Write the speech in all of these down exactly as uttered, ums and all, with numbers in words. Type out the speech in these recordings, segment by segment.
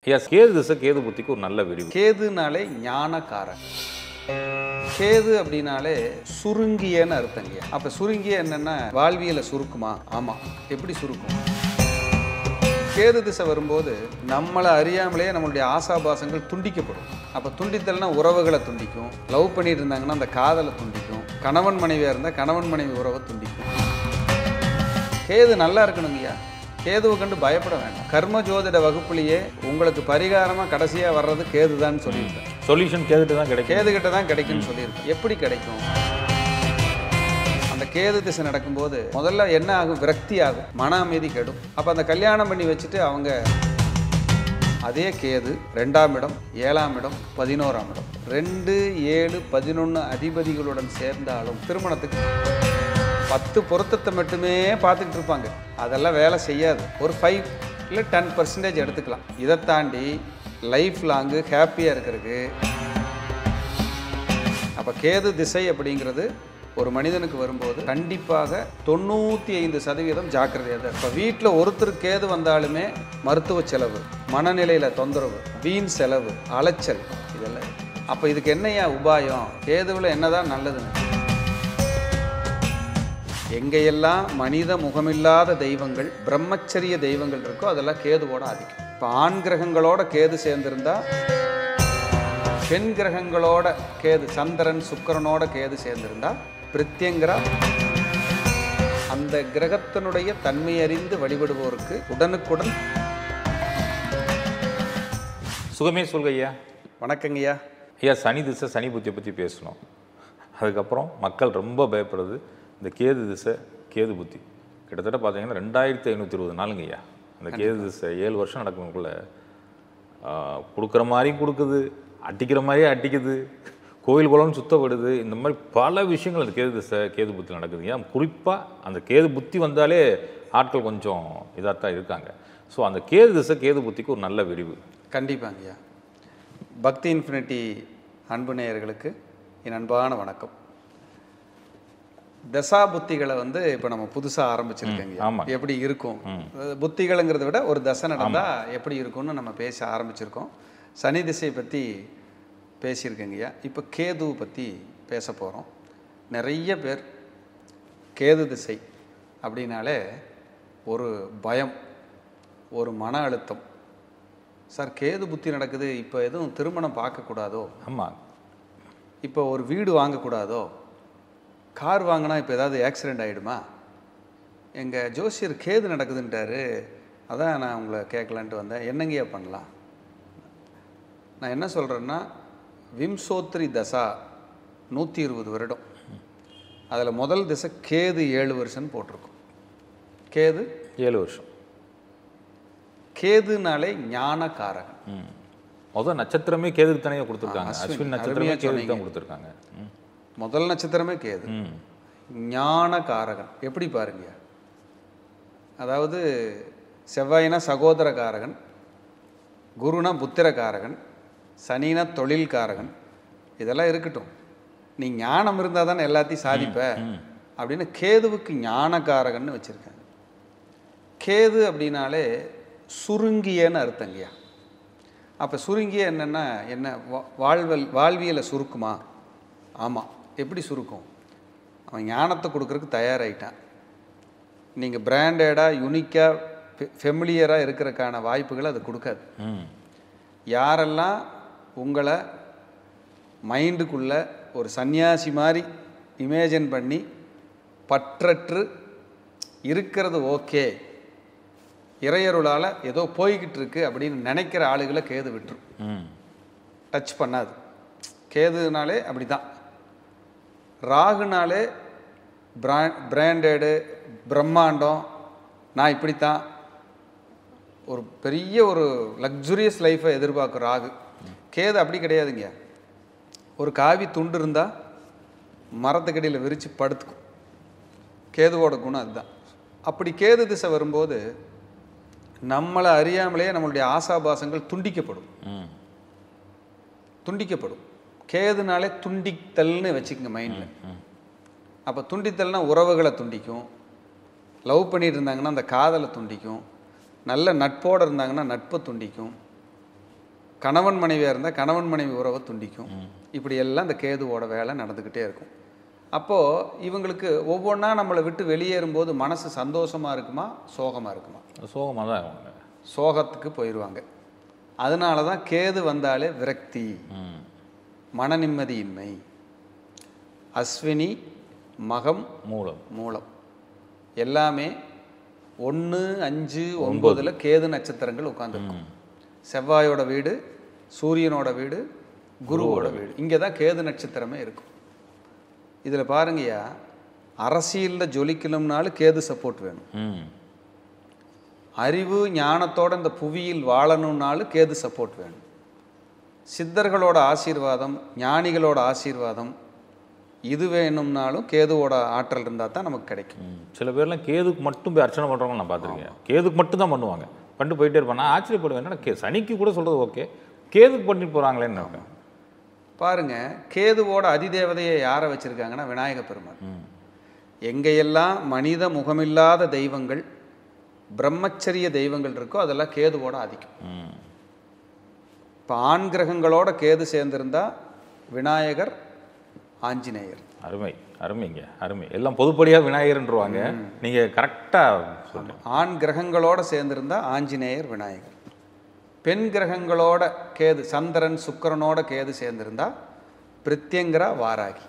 S Ketu திசை கேது புத்திக்கு ஒரு நல்ல விரிவு. கேதுனாலே ஞானக்காரன். கேது அப்படின்னாலே சுருங்கியன்னு அர்த்தங்க. அப்ப சுருங்கிய என்னன்னா வாழ்வியலை சுருக்குமா? ஆமா. எப்படி சுருக்கும்? கேது திசை வரும்போது நம்மளை அறியாமலே நம்மளுடைய ஆசாபாசங்கள் துண்டிக்கப்படும். அப்போ துண்டித்தல்னா உறவுகளை துண்டிக்கும். லவ் பண்ணிட்டு இருந்தாங்கன்னா அந்த காதலை துண்டிக்கும். கணவன் மனைவியாக இருந்தால் கணவன் மனைவி உறவை துண்டிக்கும். கேது நல்லா இருக்கணுங்கய்யா. கேதுவை கண்டு பயப்பட வேண்டாம். கர்ம ஜோதிட வகுப்புலேயே உங்களுக்கு பரிகாரமாக கடைசியாக வர்றது கேது தான் சொல்லியிருக்கேன். சொல்யூஷன் கேதுகிட்ட தான் கிடைக்கும். கேதுகிட்ட தான் கிடைக்கும்னு சொல்லியிருக்கேன். எப்படி கிடைக்கும்? அந்த கேது திசை நடக்கும்போது முதல்ல என்ன ஆகும்? விரக்தி ஆகும், மன அமைதி கெடும். அப்போ அந்த கல்யாணம் பண்ணி வச்சுட்டு அவங்க அதே கேது ரெண்டாம் இடம், ஏழாம் இடம், பதினோராம் இடம், ரெண்டு ஏழு பதினொன்று அதிபதிகளுடன் சேர்ந்தாலும் திருமணத்துக்கு பத்து பொருத்தத்தை மட்டுமே பார்த்துக்கிட்டு இருப்பாங்க. அதெல்லாம் வேலை செய்யாது. ஒரு ஃபைவ் இல்லை டென் பர்சன்டேஜ் எடுத்துக்கலாம். இதை தாண்டி லைஃப் லாங்கு ஹாப்பியாக இருக்கிறதுக்கு அப்போ கேது திசை அப்படிங்கிறது ஒரு மனிதனுக்கு வரும்போது கண்டிப்பாக தொண்ணூற்றி ஐந்து சதவீதம் ஜாக்கிரதையாக தான். இப்போ வீட்டில் ஒருத்தர் கேது வந்தாலுமே மருத்துவ செலவு, மனநிலையில் தொந்தரவு, வீண் செலவு, அலைச்சல் இதெல்லாம். அப்போ இதுக்கு என்னையா உபாயம்? கேதுவில் என்னதான் நல்லதுன்னு? எங்கெல்லாம் மனித முகமில்லாத தெய்வங்கள், பிரம்மச்சரிய தெய்வங்கள் இருக்கோ அதெல்லாம் கேதுவோட ஆதிக்கம். இப்போ ஆண் கிரகங்களோட கேது சேர்ந்திருந்தா, பெண் கிரகங்களோட கேது சந்திரன் சுக்கிரனோட கேது சேர்ந்திருந்தா பிரித்யங்கரா அந்த கிரகத்தினுடைய தன்மை அறிந்து வழிபடுவோருக்கு உடனுக்குடன் சுகமே சொல்கையா. வணக்கங்கய்யா. ஐயா, சனி திசை சனி புத்தியை பற்றி பேசணும். அதுக்கப்புறம் மக்கள் ரொம்ப பயப்படுறது இந்த கேது திசை கேது புத்தி. கிட்டத்தட்ட பார்த்தீங்கன்னா ரெண்டாயிரத்தி ஐநூற்றி இருபது நாளுங்க ஐயா. அந்த கேது திசை ஏழு வருஷம் நடக்கும்குள்ள கொடுக்குற மாதிரியும் கொடுக்குது, அட்டிக்கிற மாதிரியே அட்டிக்குது, கோயில் குளம்னு சுத்தப்படுது. இந்த மாதிரி பல விஷயங்கள் அந்த கேது திசை கேது புத்தி நடக்குதுங்க. குறிப்பாக அந்த கேது புத்தி வந்தாலே ஆட்கள் கொஞ்சம் இதாக தான் இருக்காங்க. ஸோ அந்த கேது திசை கேது புத்திக்கு ஒரு நல்ல விரிவு. கண்டிப்பாங்கய்யா. பக்தி இன்ஃபினிட்டி அன்பு நேயர்களுக்கு என் அன்பான வணக்கம். தசா புத்திகளை வந்து இப்போ நம்ம புதுசாக ஆரம்பிச்சிருக்கோங்க. ஆமாம். எப்படி இருக்கும் புத்திகளைங்கிறத விட ஒரு தசை நடந்தால் எப்படி இருக்கும்னு நம்ம பேச ஆரம்பிச்சிருக்கோம். சனி திசையை பற்றி பேசியிருக்கேங்கய்யா. இப்போ கேதுவை பற்றி பேச போகிறோம். நிறைய பேர் கேது திசை அப்படின்னாலே ஒரு பயம், ஒரு மன அழுத்தம். சார் கேது புத்தி நடக்குது, இப்போ எதுவும் திருமணம் பார்க்கக்கூடாதோ? ஆமாம். இப்போ ஒரு வீடு வாங்கக்கூடாதோ? கார் வாங்கினா இப்போ ஏதாவது ஆக்சிடெண்ட் ஆகிடுமா? எங்கள் ஜோசியர் கேது நடக்குதுன்ட்டாரு, அதான் நான் உங்களை கேட்கலான்ட்டு வந்தேன். என்னங்கய்யா பண்ணலாம்? நான் என்ன சொல்கிறேன்னா, விம்சோத்ரி தசா நூற்றி இருபது வருடம். அதில் முதல் திசை கேது ஏழு வருஷம்னு போட்டிருக்கோம். கேது ஏழு வருஷம். கேதுனாலே ஞானக்காரகன். முதல் நட்சத்திரமே கேதுக்கு தனியாக கொடுத்துருக்காங்க. அஸ்வின் நட்சத்திரமே கேதுக்கு தான் கொடுத்துருக்காங்க. முதல் நட்சத்திரமே கேது. ஞானக்காரகன். எப்படி பாருங்க, அதாவது செவ்வாயினா சகோதரக்காரகன், குருனா புத்திரக்காரகன், சனினா தொழில்காரகன். இதெல்லாம் இருக்கட்டும், நீ ஞானம் இருந்தால் தானே எல்லாத்தையும் சாதிப்ப அப்படின்னு கேதுவுக்கு ஞானக்காரகன்னு வச்சுருக்காங்க. கேது அப்படின்னாலே சுருங்கியன்னு அர்த்தங்கய்யா. அப்போ சுருங்கிய என்னென்னா என்ன? வாழ்வல் வாழ்வியலை சுருக்குமா? ஆமாம். எப்படி சுருக்கும்? அவன் ஞானத்தை கொடுக்குறதுக்கு தயாராகிட்டான். நீங்கள் பிராண்டடாக யுனிக்காக ஃபெமிலியராக இருக்கிறதுக்கான வாய்ப்புகளை அது கொடுக்காது. யாரெல்லாம் உங்களை மைண்டுக்குள்ளே ஒரு சன்னியாசி மாதிரி இமேஜின் பண்ணி பற்றற்று இருக்கிறது ஓகே, இறையருளால் ஏதோ போய்கிட்டு இருக்கு அப்படின்னு நினைக்கிற ஆளுகளை கேது விட்டுரும், டச் பண்ணாது. கேதுனாலே அப்படி தான். ராகுனாலே பிரா பிராண்டடு பிரம்மாண்டம், நான் இப்படித்தான் ஒரு பெரிய ஒரு லக்ஸுரியஸ் லைஃப்பை எதிர்பார்க்கும் ராகு. கேது அப்படி கிடையாதுங்க. ஒரு காவி துண்டு இருந்தால் மரத்துக்கடியில் விரித்து படுத்துக்கும். கேதுவோட குணம் அதுதான். அப்படி கேது திசை வரும்போது நம்மளை அறியாமலே நம்மளுடைய ஆசாபாசங்கள் துண்டிக்கப்படும் துண்டிக்கப்படும் கேதுனாலே துண்டித்தல்னு வச்சுக்கோங்க மைண்டில். அப்போ துண்டித்தல்னா உறவுகளை துண்டிக்கும், லவ் பண்ணிட்டு இருந்தாங்கன்னா அந்த காதலை துண்டிக்கும், நல்ல நட்போடு இருந்தாங்கன்னா நட்பை துண்டிக்கும், கணவன் மனைவியாக இருந்தால் கணவன் மனைவி உறவை துண்டிக்கும். இப்படி எல்லாம் இந்த கேதுவோட வேலை நடந்துக்கிட்டே இருக்கும். அப்போது இவங்களுக்கு ஒவ்வொன்றா நம்மளை விட்டு வெளியேறும்போது மனசு சந்தோஷமாக இருக்குமா சோகமாக இருக்குமா? சோகமாக தான் அவங்க சோகத்துக்கு போயிடுவாங்க. அதனால தான் கேது வந்தாலே விரக்தி, மன நிம்மதியின்மை. அஸ்வினி, மகம், மூலம் மூலம் எல்லாமே ஒன்று அஞ்சு ஒன்பதில் கேது நட்சத்திரங்கள் உட்காந்துருக்கும். செவ்வாயோட வீடு, சூரியனோட வீடு, குருவோட வீடு, இங்கே தான் கேது நட்சத்திரமே இருக்கும். இதில் பாருங்கய்யா, அரசியலில் ஜொலிக்கணும்னாலும் கேது சப்போர்ட் வேணும். அறிவு ஞானத்தோட இந்த புவியில் வாழணும்னாலும் கேது சப்போர்ட் வேணும். சித்தர்களோட ஆசீர்வாதம், ஞானிகளோட ஆசீர்வாதம் இது வேணும்னாலும் கேதுவோட ஆற்றல் இருந்தால் தான் நமக்கு கிடைக்கும். சில பேர்லாம் கேதுக்கு மட்டும் போய் அர்ச்சனை பண்ணுறவங்க நான் பார்த்துருக்கேன். கேதுக்கு மட்டும் தான் பண்ணுவாங்க, பண்ணிட்டு போயிட்டே இருப்பாங்க. நான் ஆச்சரியப்படுவேன், என்னன்னா கே சனிக்கு கூட சொல்கிறது ஓகே, கேதுக்கு பண்ணிட்டு போகிறாங்களேன்னு. பாருங்க, கேதுவோட அதிதேவதையை யாரை வச்சுருக்காங்கன்னா விநாயக பெருமாள். எங்கெல்லாம் மனித முகமில்லாத தெய்வங்கள், பிரம்மச்சரிய தெய்வங்கள் இருக்கோ அதெல்லாம் கேதுவோட ஆதிக்கம். இப்போ ஆண் கிரகங்களோட கேது சேர்ந்திருந்தா விநாயகர், ஆஞ்சநேயர். அருமை அருமைங்க, அருமை. எல்லாம் பொதுப்படியாக விநாயகர்ன்றவாங்க, நீங்கள் கரெக்டாக சொல்லுங்கள். ஆண் கிரகங்களோட சேர்ந்திருந்தா ஆஞ்சநேயர், விநாயகர். பெண் கிரகங்களோட கேது, சந்திரன் சுக்கிரனோட கேது சேர்ந்திருந்தா பிரித்யங்கரா, வாராகி.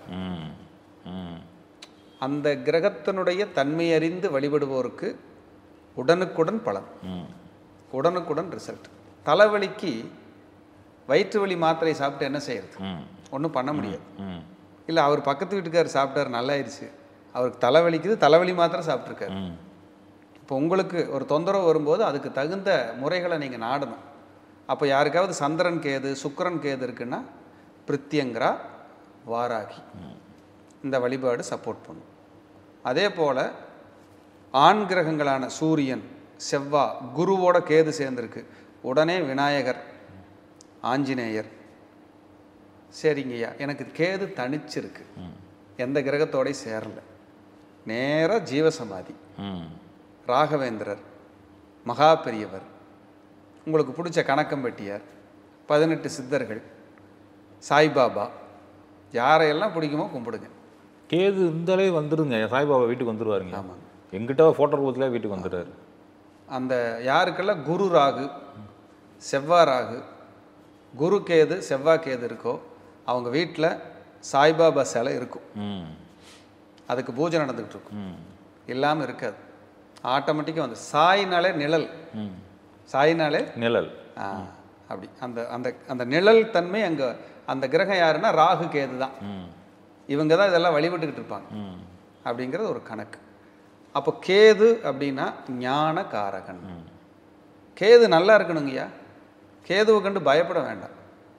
அந்த கிரகத்தினுடைய தன்மை அறிந்து வழிபடுவோருக்கு உடனுக்குடன் பலன், உடனுக்குடன் ரிசல்ட். தலைவலிக்கு வயிற்று வலி மாத்திரை சாப்பிட்டு என்ன செய்யறது? ஒன்றும் பண்ண முடியாது. இல்லை அவர் பக்கத்து வீட்டுக்காரர் சாப்பிட்டார் நல்லாயிருச்சு, அவருக்கு தலைவலிக்குது, தலைவலி மாத்திரை சாப்பிட்ருக்காரு. இப்போ உங்களுக்கு ஒரு தொந்தரவு வரும்போது அதுக்கு தகுந்த முறைகளை நீங்கள் நாடணும். அப்போ யாருக்காவது சந்திரன் கேது, சுக்கிரன் கேது இருக்குன்னா பிரித்யங்கரா, வாராகி இந்த வழிபாடு சப்போர்ட் பண்ணும். அதே போல் ஆண் கிரகங்களான சூரியன், செவ்வாய், குருவோட கேது சேர்ந்துருக்கு, உடனே விநாயகர், ஆஞ்சநேயர். சரிங்கய்யா, எனக்கு கேது தனிச்சிருக்கு, எந்த கிரகத்தோடய சேரல, நேராக ஜீவசமாதி, ராகவேந்திரர், மகா பெரியவர், உங்களுக்கு பிடிச்ச கணக்கம்பட்டியார், பதினெட்டு சித்தர்கள், சாய்பாபா, யாரையெல்லாம் பிடிக்குமோ கும்பிடுங்க. கேது இருந்தாலே வந்துடுங்க, சாய்பாபா வீட்டுக்கு வந்துடுவாருங்க. ஆமாங்க, எங்கிட்ட ஃபோட்டோ ரூபத்தில் வீட்டுக்கு வந்துடுறாரு. அந்த யாருக்கெல்லாம் குரு ராகு, செவ்வாய் ராகு, குரு கேது, செவ்வாய் கேது இருக்கோ அவங்க வீட்டில் சாய்பாபா சிலை இருக்கும். அதுக்கு பூஜை நடந்துக்கிட்டு இருக்கும், இல்லாமல் இருக்காது. ஆட்டோமேட்டிக்காக வந்து சாய்னாலே நிழல், சாய்னாலே நிழல். அப்படி அந்த அந்த அந்த நிழல் தன்மை அங்கே. அந்த கிரகம் யாருன்னா ராகு கேது தான். இவங்க தான் இதெல்லாம் வழிபட்டுக்கிட்டு இருப்பாங்க அப்படிங்கிறது ஒரு கணக்கு. அப்போ கேது அப்படின்னா ஞான காரகன். கேது நல்லா இருக்கணுங்கய்யா, கேதுவை கண்டு பயப்பட வேண்டாம்.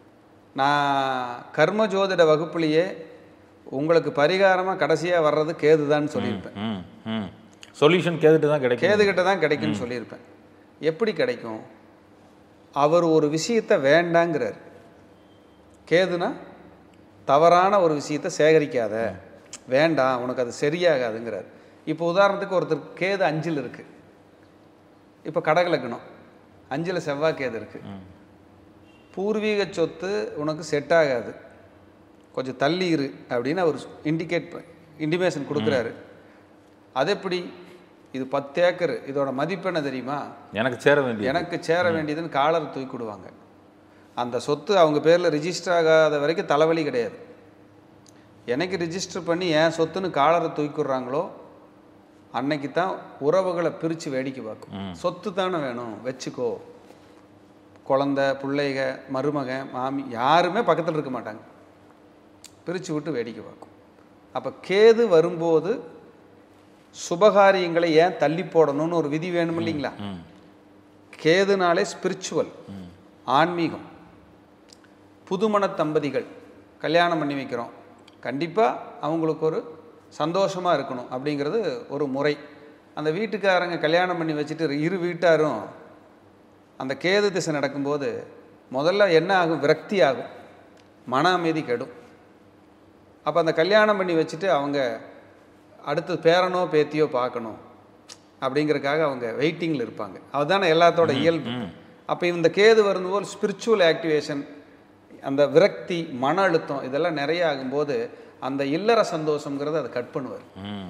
நான் கர்ம ஜோதிட வகுப்புலேயே உங்களுக்கு பரிகாரமாக கடைசியாக வர்றது கேது தான் சொல்லியிருப்பேன். சொல்யூஷன் கேதுகிட்ட தான் கிடைக்கும், கேதுகிட்ட தான் கிடைக்கும்னு சொல்லியிருப்பேன். எப்படி கிடைக்கும்? அவர் ஒரு விஷயத்தை வேண்டாங்கிறார். கேதுனா தவறான ஒரு விஷயத்தை சேகரிக்காத, வேண்டாம், உனக்கு அது சரியாகாதுங்கிறார். இப்போ உதாரணத்துக்கு ஒருத்தர் கேது அஞ்சில் இருக்குது, இப்போ கடகலக்கணும், அஞ்சில் செவ்வாய் கேது இருக்குது, பூர்வீக சொத்து உனக்கு செட் ஆகாது, கொஞ்சம் தள்ளி இரு அப்படின்னு அவர் இண்டிகேட் இன்டிமேஷன் கொடுக்குறாரு. அது எப்படி? இது பத்து ஏக்கர், இதோட மதிப்பு என்ன தெரியுமா? எனக்கு சேர வேண்டியது, எனக்கு சேர வேண்டியதுன்னு காலர் தூக்கிடுவாங்க. அந்த சொத்து அவங்க பேரில் ரிஜிஸ்டர் ஆகாத வரைக்கும் தலைவலி கிடையாது. எனக்கு ரிஜிஸ்டர் பண்ணி என் சொத்துன்னு காலரை தூக்கிடுறாங்களோ அன்னைக்கு தான் உறவுகளை பிரித்து வேடிக்கை பார்க்கும். சொத்து தானே வேணும், வச்சுக்கோ. குழந்த, பிள்ளைக, மருமக, மாமி யாருமே பக்கத்தில் இருக்க மாட்டாங்க, பிரித்து விட்டு வேடிக்கை பார்க்கும். அப்போ கேது வரும்போது சுபகாரியங்களை ஏன் தள்ளி போடணும்னு ஒரு விதி வேணும் இல்லைங்களா? கேதுனாலே ஸ்பிரிச்சுவல், ஆன்மீகம். புதுமண தம்பதிகள் கல்யாணம் பண்ணி வைக்கிறோம், கண்டிப்பாக அவங்களுக்கு ஒரு சந்தோஷமாக இருக்கணும் அப்படிங்கிறது ஒரு முறை. அந்த வீட்டுக்காரங்க கல்யாணம் பண்ணி வச்சுட்டு இரு வீட்டாரும் அந்த கேது திசை நடக்கும்போது முதல்ல என்ன ஆகும்? விரக்தி ஆகும், மன அமைதி கெடும். அப்போ அந்த கல்யாணம் பண்ணி வச்சுட்டு அவங்க அடுத்து பேரனோ பேத்தியோ பார்க்கணும் அப்படிங்கிறதுக்காக அவங்க வெயிட்டிங்கில் இருப்பாங்க. அதுதானே எல்லாத்தோட இயல்பு. அப்போ இந்த கேது வரும்போது ஸ்பிரிச்சுவல் ஆக்டிவேஷன், அந்த விரக்தி, மன அழுத்தம் இதெல்லாம் நிறைய ஆகும்போது அந்த இல்லற சந்தோஷங்கிறத அதை கட் பண்ணுவார்.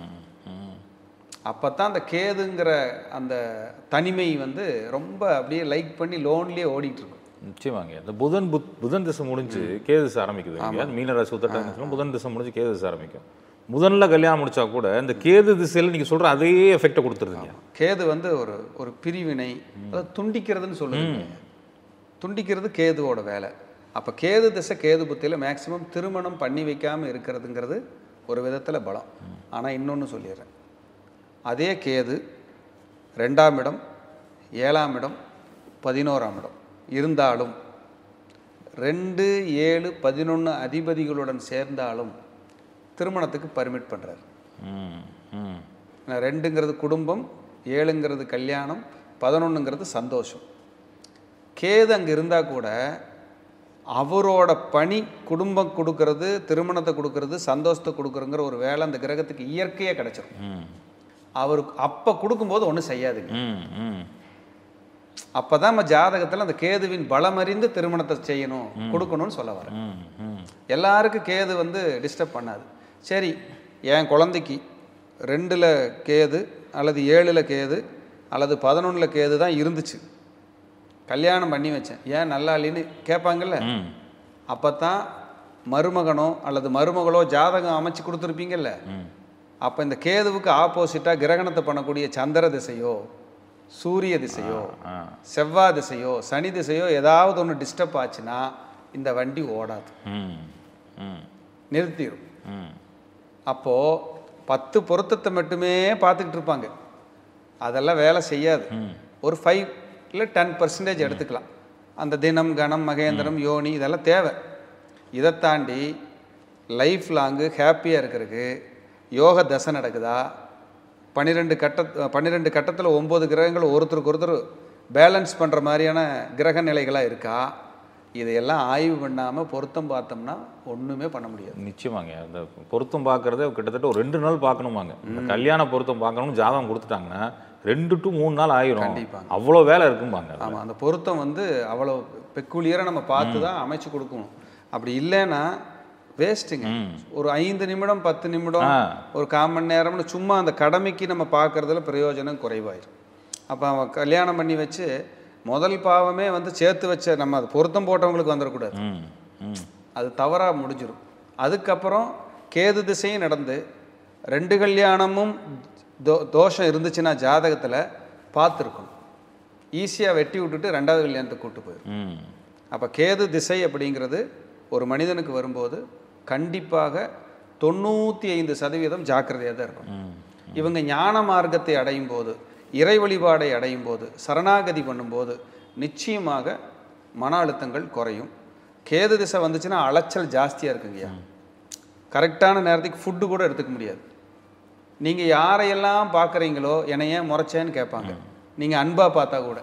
அப்போ தான் அந்த கேதுங்கிற அந்த தனிமை வந்து ரொம்ப அப்படியே லைக் பண்ணி லோன்லேயே ஓடிட்டு இருக்கும். நிச்சயமாங்க. இந்த புதன் புத் புதன் திசை முடிஞ்சு கேது திசை ஆரம்பிக்குது. மீனராசி உத்திரட்டாதி புதன் திசை முடிஞ்சு கேது திசை ஆரம்பிக்கும். முதல்ல கல்யாணம் முடிச்சா கூட இந்த கேது திசையில் நீங்கள் சொல்கிற அதே எஃபெக்டை கொடுத்துருதுங்க. கேது வந்து ஒரு ஒரு பிரிவினை, அதாவது துண்டிக்கிறதுன்னு சொல்லுங்க. துண்டிக்கிறது கேதுவோட வேலை. அப்போ கேது திசை கேது புத்தியில் மேக்சிமம் திருமணம் பண்ணி வைக்காமல் இருக்கிறதுங்கிறது ஒரு விதத்தில் பலம். ஆனால் இன்னொன்று சொல்லிடுறேன், அதே கேது ரெண்டாம் இடம், ஏழாம் இடம், பதினோராம் இடம் இருந்தாலும், ரெண்டு ஏழு பதினொன்று அதிபதிகளுடன் சேர்ந்தாலும் திருமணத்துக்கு பர்மிட் பண்ணுறாரு. ரெண்டுங்கிறது குடும்பம், ஏழுங்கிறது கல்யாணம், பதினொன்றுங்கிறது சந்தோஷம். கேது அங்கே இருந்தால் கூட அவரோட பணி குடும்பம் கொடுக்கறது, திருமணத்தை கொடுக்கறது, சந்தோஷத்தை கொடுக்குறங்கிற ஒரு வேலை அந்த கிரகத்துக்கு இயற்கையாக கிடைச்சிடும். அவருக்கு அப்போ கொடுக்கும்போது ஒன்றும் செய்யாதுங்க. அப்போ தான் நம்ம ஜாதகத்தில் அந்த கேதுவின் பலமறிந்து திருமணத்தை செய்யணும், கொடுக்கணும்னு சொல்ல வரேன். எல்லாருக்கும் கேது வந்து டிஸ்டர்ப் பண்ணாது. சரி, என் குழந்தைக்கு ரெண்டில் கேது அல்லது ஏழில் கேது அல்லது பதினொன்றில் கேது தான் இருந்துச்சு, கல்யாணம் பண்ணி வச்சேன், ஏன் நல்லா இல்லைன்னு கேட்பாங்கல்ல. அப்போ தான் மருமகனோ அல்லது மருமகளோ ஜாதகம் அமைச்சு கொடுத்துருப்பீங்கல்ல. அப்போ இந்த கேதுவுக்கு ஆப்போசிட்டாக கிரகணத்தை பண்ணக்கூடிய சந்திர திசையோ, சூரிய திசையோ, செவ்வாய் திசையோ, சனி திசையோ ஏதாவது ஒன்று டிஸ்டர்ப் ஆச்சுன்னா இந்த வண்டி ஓடாது, நிறுத்திடும். அப்போது பத்து பொருத்தத்தை மட்டுமே பார்த்துக்கிட்டு இருப்பாங்க, அதெல்லாம் வேலை செய்யாது. ஒரு ஃபைவ் இல்லை டென் பர்சன்டேஜ் எடுத்துக்கலாம். அந்த தினம், கணம், மகேந்திரம், யோனி இதெல்லாம் தேவை. இதை தாண்டி லைஃப் லாங்கு ஹாப்பியாக இருக்கிறதுக்கு யோக தசை நடக்குதா, பன்னிரெண்டு கட்ட பன்னிரெண்டு கட்டத்தில் ஒம்பது கிரகங்கள் ஒருத்தருக்கு ஒருத்தர் பேலன்ஸ் பண்ணுற மாதிரியான கிரக நிலைகளாக இருக்கா, இதையெல்லாம் ஆய்வு பண்ணாமல் பொருத்தம் பார்த்தோம்னா ஒன்றுமே பண்ண முடியாது. நிச்சயமாங்க. அந்த பொருத்தம் பார்க்குறதே கிட்டத்தட்ட ஒரு ரெண்டு நாள் பார்க்கணுமாங்க. இந்த கல்யாண பொருத்தம் பார்க்கணும்னு ஜாதகம் கொடுத்துட்டாங்கன்னா ரெண்டு டு மூணு நாள் ஆயிரும். கண்டிப்பாக அவ்வளோ வேலை இருக்கும்பாங்க. ஆமாம், அந்த பொருத்தம் வந்து அவ்வளோ பெக்குலியராக நம்ம பார்த்து தான் அமைச்சு கொடுக்கணும். அப்படி இல்லைன்னா வேஸ்ட்டுங்க. ஒரு ஐந்து நிமிடம் பத்து நிமிடம் ஒரு கால் மணி நேரம்னு சும்மா அந்த கடமைக்கு நம்ம பார்க்குறதுல பிரயோஜனம் குறைவாயிரும். அப்போ அவன் கல்யாணம் பண்ணி வச்சு முதல் பாவமே வந்து சேர்த்து வச்ச நம்ம அது பொருத்தம் போட்டவங்களுக்கு வந்துடக்கூடாது, அது தவறாக முடிஞ்சிடும். அதுக்கப்புறம் கேது திசையும் நடந்து ரெண்டு கல்யாணமும் தோ தோஷம் இருந்துச்சுன்னா ஜாதகத்தில் பார்த்துருக்கணும், ஈஸியாக வெட்டி விட்டுட்டு ரெண்டாவது கல்யாணத்தை கூட்டு போயிடும். அப்போ கேது திசை அப்படிங்கிறது ஒரு மனிதனுக்கு வரும்போது கண்டிப்பாக தொண்ணூற்றி ஐந்து சதவீதம் ஜாக்கிரதையாக தான் இருக்கும். இவங்க ஞான மார்க்கத்தை அடையும் போது, இறை வழிபாடை அடையும் போது, சரணாகதி பண்ணும்போது நிச்சயமாக மன அழுத்தங்கள் குறையும். கேது திசை வந்துச்சுன்னா அலைச்சல் ஜாஸ்தியாக இருக்குங்கய்யா. கரெக்டான நேரத்துக்கு ஃபுட்டு கூட எடுத்துக்க முடியாது. நீங்கள் யாரையெல்லாம் பார்க்குறீங்களோ என்னை ஏன் முறைச்சேன்னு கேட்பாங்க, நீங்கள் அன்பாக பார்த்தா கூட.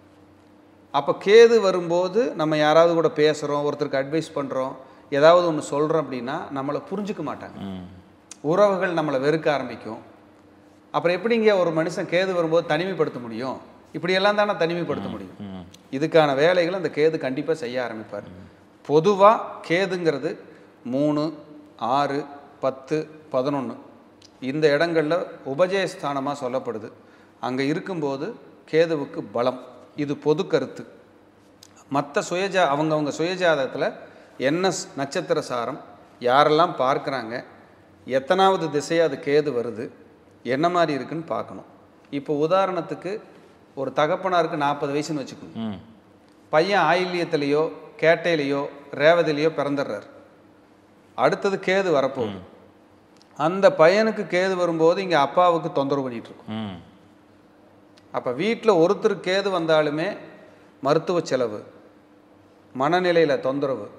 அப்போ கேது வரும்போது நம்ம யாராவது கூட பேசுகிறோம், ஒருத்தருக்கு அட்வைஸ் பண்ணுறோம், ஏதாவது ஒன்று சொல்கிறோம் அப்படின்னா நம்மளை புரிஞ்சுக்க மாட்டாங்க, உறவுகள் நம்மளை வெறுக்க ஆரம்பிக்கும். அப்புறம் எப்படிங்க ஒரு மனுஷன் கேது வரும்போது தனிமைப்படுத்த முடியும்? இப்படியெல்லாம் தானே தனிமைப்படுத்த முடியும். இதுக்கான வேலைகளை அந்த கேது கண்டிப்பாக செய்ய ஆரம்பிப்பார். பொதுவாக கேதுங்கிறது மூணு, ஆறு, பத்து, பதினொன்று இந்த இடங்களில் உபஜயஸ்தானமாக சொல்லப்படுது. அங்கே இருக்கும்போது கேதுவுக்கு பலம். இது பொது கருத்து. மற்ற சுயஜா அவங்கவுங்க சுயஜாதகத்தில் என்ன நட்சத்திர சாரம், யாரெல்லாம் பார்க்குறாங்க, எத்தனாவது திசையாக அது கேது வருது, என்ன மாதிரி இருக்குன்னு பார்க்கணும். இப்போ உதாரணத்துக்கு ஒரு தகப்பனாருக்கு நாற்பது வயசுன்னு வச்சுக்கணும். பையன் ஆயில்யத்திலேயோ கேட்டையிலையோ ரேவதிலையோ பிறந்துடுறார். அடுத்தது கேது வரப்போகுது. அந்த பையனுக்கு கேது வரும்போது இங்கே அப்பாவுக்கு தொந்தரவு பண்ணிகிட்டு இருக்கும். அப்போ வீட்டில் ஒருத்தர் கேது வந்தாலுமே மருத்துவ செலவு, மனநிலையில் தொந்தரவு,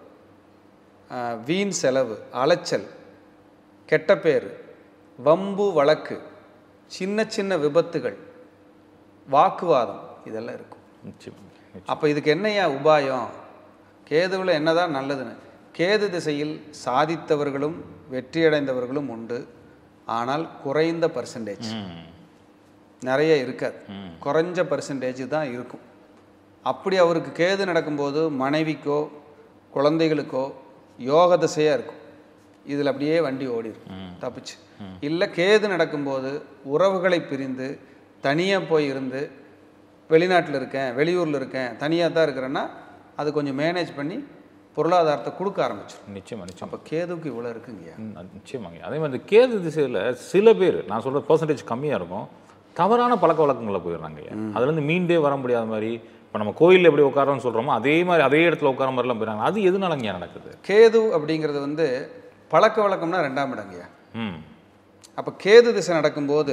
வீண் செலவு, அலைச்சல், கெட்ட பேர், வம்பு வழக்கு, சின்ன சின்ன விபத்துகள், வாக்குவாதம் இதெல்லாம் இருக்கும். அப்போ இதுக்கு என்னையா உபாயம்? கேதுவில் என்னதான் நல்லதுன்னு, கேது திசையில் சாதித்தவர்களும் வெற்றியடைந்தவர்களும் உண்டு. ஆனால் குறைந்த பர்சன்டேஜ், நிறைய இருக்காது, குறைஞ்ச பர்சன்டேஜ் தான் இருக்கும். அப்படி அவருக்கு கேது நடக்கும்போது மனைவிக்கோ குழந்தைகளுக்கோ யோக திசையாக இருக்கும். இதில் அப்படியே வண்டி ஓடிடும், தப்பிச்சு. இல்லை கேது நடக்கும்போது உறவுகளை பிரிந்து தனியாக போய் இருந்து வெளிநாட்டில் இருக்கேன், வெளியூரில் இருக்கேன், தனியாக தான் இருக்கிறேன்னா அது கொஞ்சம் மேனேஜ் பண்ணி பொருளாதாரத்தை கொடுக்க ஆரம்பிச்சிடும். நிச்சயமா நிச்சயம். அப்போ கேதுக்கு இவ்வளோ இருக்குங்க. நிச்சயமாங்க. அதே மாதிரி கேது திசையில் சில பேர், நான் சொல்கிற பர்சன்டேஜ் கம்மியாக இருக்கும், தவறான பழக்க வழக்கங்களில் போயிடுறாங்க. அதுலேருந்து மீண்டே வர முடியாத மாதிரி, இப்போ நம்ம கோயிலில் எப்படி உட்காரோன்னு சொல்கிறோமோ அதே மாதிரி அதே இடத்துல உட்கார மாதிரிலாம் போயிடுறாங்க. அது எதுனால இங்கே நடக்குது? கேது அப்படிங்கிறது வந்து பழக்க வழக்கம்னா ரெண்டாம் இடங்கய்யா. ம். அப்போ கேது திசை நடக்கும்போது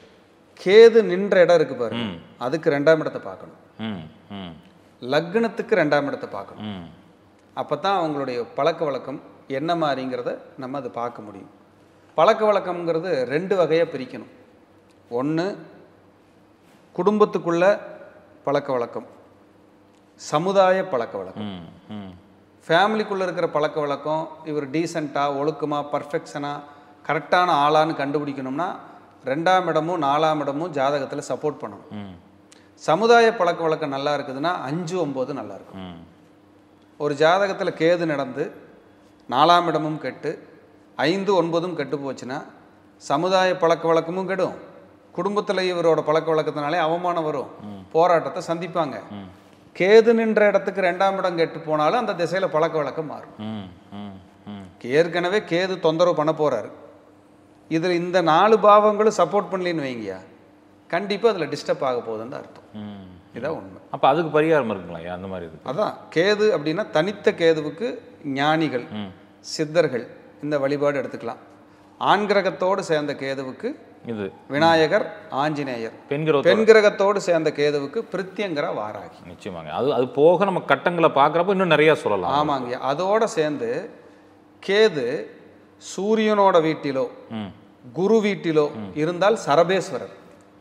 கேது நின்ற இடம் இருக்கு பாருங்க, அதுக்கு ரெண்டாம் இடத்தை பார்க்கணும். ம். ம். லக்னத்துக்கு ரெண்டாம் இடத்தை பார்க்கணும். ம். அப்போ தான் அவங்களுடைய பழக்க வழக்கம் என்ன மாதிரிங்கிறத நம்ம அதை பார்க்க முடியும். பழக்க வழக்கம்ங்கிறது ரெண்டு வகையாக பிரிக்கணும். ஒன்று குடும்பத்துக்குள்ள பழக்க வழக்கம், சமுதாய பழக்க வழக்கம். ஃபேமிலிக்குள்ளே இருக்கிற பழக்க வழக்கம், இவர் டீசெண்டாக ஒழுக்கமாக பர்ஃபெக்ஷனாக கரெக்டான ஆளான்னு கண்டுபிடிக்கணும்னா ரெண்டாம் இடமும் நாலாம் இடமும் ஜாதகத்தில் சப்போர்ட் பண்ணணும். சமுதாய பழக்க வழக்கம் நல்லா இருக்குதுன்னா அஞ்சு ஒம்பது நல்லா இருக்கும். ஒரு ஜாதகத்தில் கேது நடந்து நாலாம் இடமும் கெட்டு ஐந்து ஒன்பதும் கெட்டு போச்சுன்னா சமுதாய பழக்க வழக்கமும் கெடும், குடும்பத்தில் இவரோட பழக்க வழக்கத்தினாலே அவமானம் வரும், போராட்டத்தை சந்திப்பாங்க. கேது நின்ற இடத்துக்கு ரெண்டாம் இடம் கெட்டு போனாலும் அந்த திசையில் பழக்க வழக்கம் மாறும். ஏற்கனவே கேது தொந்தரவு பண்ண போகிறாரு, இதில் இந்த நாலு பாவங்களும் சப்போர்ட் பண்ணலின்னு வைங்கயா, கண்டிப்பாக அதில் டிஸ்டர்ப் ஆக போகுதுன்னு அர்த்தம். இதான் உண்மை. அப்போ அதுக்கு பரிகாரம் இருக்குங்களா அந்த மாதிரி? இது அதான் கேது அப்படின்னா தனித்த கேதுவுக்கு ஞானிகள் சித்தர்கள் இந்த வழிபாடு எடுத்துக்கலாம். ஆண் கிரகத்தோடு சேர்ந்த கேதுவுக்கு இது விநாயகர் ஆஞ்சநேயர், பெண் கிரகத்தோடு சேர்ந்த கேதுவுக்கு பிரித்யங்கர வாராகி. நிச்சயமாங்க. அது அது போக நம்ம கட்டங்களை பார்க்குறப்ப இன்னும் நிறையா சொல்லலாம். ஆமாங்க. அதோடு சேர்ந்து கேது சூரியனோட வீட்டிலோ குரு வீட்டிலோ இருந்தால் சரபேஸ்வரர்.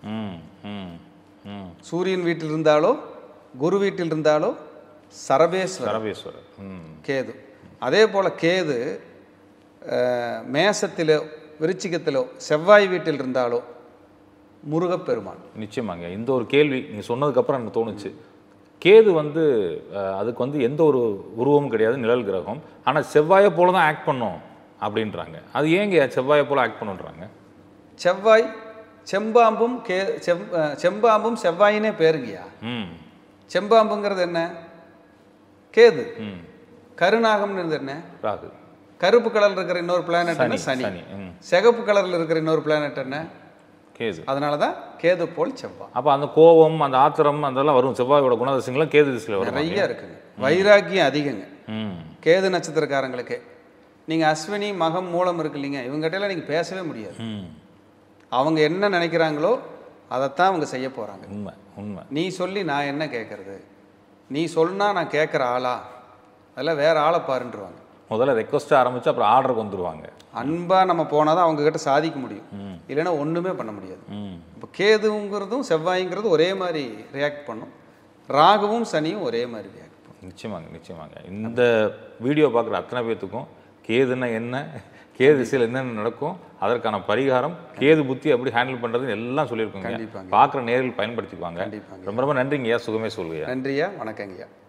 சூரியன் வீட்டில் இருந்தாலோ குரு வீட்டில் இருந்தாலோ சரபேஸ்வரர் சரபேஸ்வரர் கேது. அதே போல் கேது மேசத்திலோ விருச்சிகத்திலோ செவ்வாய் வீட்டில் இருந்தாலோ முருகப்பெருமான். நிச்சயமாங்க. இந்த ஒரு கேள்வி நீங்கள் சொன்னதுக்கப்புறம் எனக்கு தோணுச்சு. கேது வந்து அதுக்கு வந்து எந்த ஒரு உருவமும் கிடையாது, நிழல் கிரகம். ஆனால் செவ்வாயை போல தான் ஆக்ட் பண்ணும் அப்படின்றாங்க. அது ஏங்க செவ்வாயை போல ஆக்ட் பண்ணுன்றாங்க? செவ்வாய் செம்பாம்பும் கே செம் செம்பாம்பும் செவ்வாயினே பேருங்கய்யா. செம்பாம்புங்கிறது என்ன? கேது. கருநாகம்னு என்ன? ராகு. கருப்பு கலர்ல இருக்கிற இன்னொரு பிளானட் என்ன? சனி. சிகப்பு கலர்ல இருக்கிற இன்னொரு பிளானட் என்ன? கேது. அதனால தான் கேது போல் செவ்வாய். அப்போ அந்த கோபம், அந்த ஆத்திரம் அதெல்லாம் வரும். செவ்வாயோட குணாதிசயங்கள்லாம் கேது திசையில் வரும். நிறைய இருக்குங்க. வைராக்கியம் அதிகங்க கேது நட்சத்திரக்காரங்களுக்கே. நீங்கள் அஸ்வினி மகம் மூலம் இருக்கு இல்லைங்க, இவங்ககிட்டலாம் நீங்கள் பேசவே முடியாது. அவங்க என்ன நினைக்கிறாங்களோ அதைத்தான் அவங்க செய்ய போகிறாங்க. உண்மை உண்மை. நீ சொல்லி நான் என்ன கேட்குறது, நீ சொன்னா நான் கேட்குற ஆளா, அதெல்லாம் வேற ஆளை பாருன்றுவாங்க. முதல்ல ரெக்வஸ்ட்டாக ஆரம்பித்து அப்புறம் ஆர்டருக்கு வந்துடுவாங்க. அன்பாக நம்ம போனால் தான் அவங்கக்கிட்ட சாதிக்க முடியும், இல்லைன்னா ஒன்றுமே பண்ண முடியாது. இப்போ கேதுங்கிறதும் செவ்வாய்ங்கிறதும் ஒரே மாதிரி ரியாக்ட் பண்ணும், ராகுவும் சனியும் ஒரே மாதிரி ரியாக்ட் பண்ணும். நிச்சயமாங்க நிச்சயமாங்க. இந்த வீடியோ பார்க்குற அத்தனை பேர்த்துக்கும் கேதுன்னா என்ன, கேது திசையில் என்னென்ன நடக்கும், அதற்கான பரிகாரம், கேது புத்தி எப்படி ஹேண்டில் பண்ணுறதுன்னு எல்லாம் சொல்லியிருக்கோங்க. பார்க்குற நேரில் பயன்படுத்திக்குவாங்க. ரொம்ப ரொம்ப நன்றிங்கய்யா. சுகமே சொல்லுங்க. நன்றியா, வணக்கங்கய்யா.